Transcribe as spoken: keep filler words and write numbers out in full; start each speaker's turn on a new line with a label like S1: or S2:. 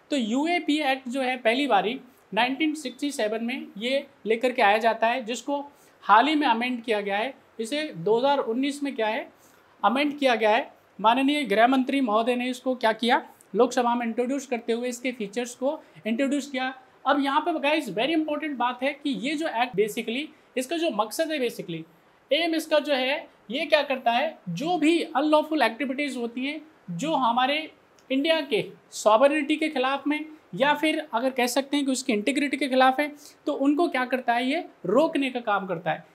S1: तो UAP act जो है पहली बारी नाइनटीन सिक्सटी सेवन में ये लेकर के आया जाता है, जिसको हाल ही में अमेंड किया गया है। इसे दो हज़ार उन्नीस में क्या है अमेंड किया गया है। माननीय गृह मंत्री महोदय ने इसको क्या किया, लोकसभा में इंट्रोड्यूस करते हुए इसके फीचर्स को इंट्रोड्यूस किया। अब यहाँ पे गाइस वेरी इंपॉर्टेंट बात है कि ये जो एक्ट बेसिकली इसका जो मकसद है, बेसिकली एम इसका जो है ये क्या करता है, जो भी अनलॉफुल एक्टिविटीज़ होती हैं जो हमारे इंडिया के सॉवरेनिटी के खिलाफ में या फिर अगर कह सकते हैं कि उसकी इंटीग्रिटी के खिलाफ है, तो उनको क्या करता है ये रोकने का काम करता है।